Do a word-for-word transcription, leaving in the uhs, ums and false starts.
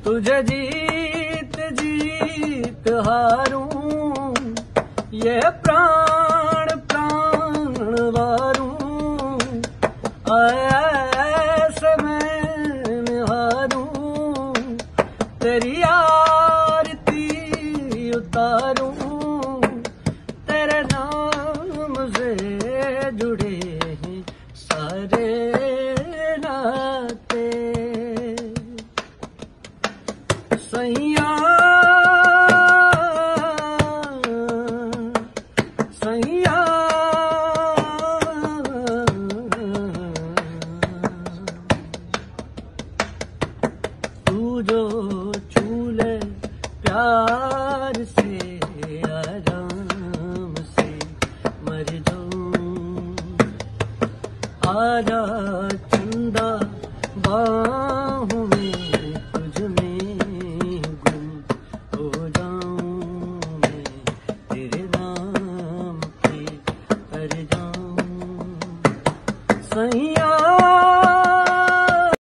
तुझे जीत जीत हारूं, ये प्राण प्राण वारूं, ऐसे मैं निहारूं, तेरी आरती उतारूं, तेरे नाम से जुड़े हैं सारे नाते। सैया सैया तू जो छूले प्यार से आराम से मर जाऊं, आजा चंदा बाहों में तुझ में गुम हो जाऊं, मैं तेरे नाम पे कर जाऊं। सही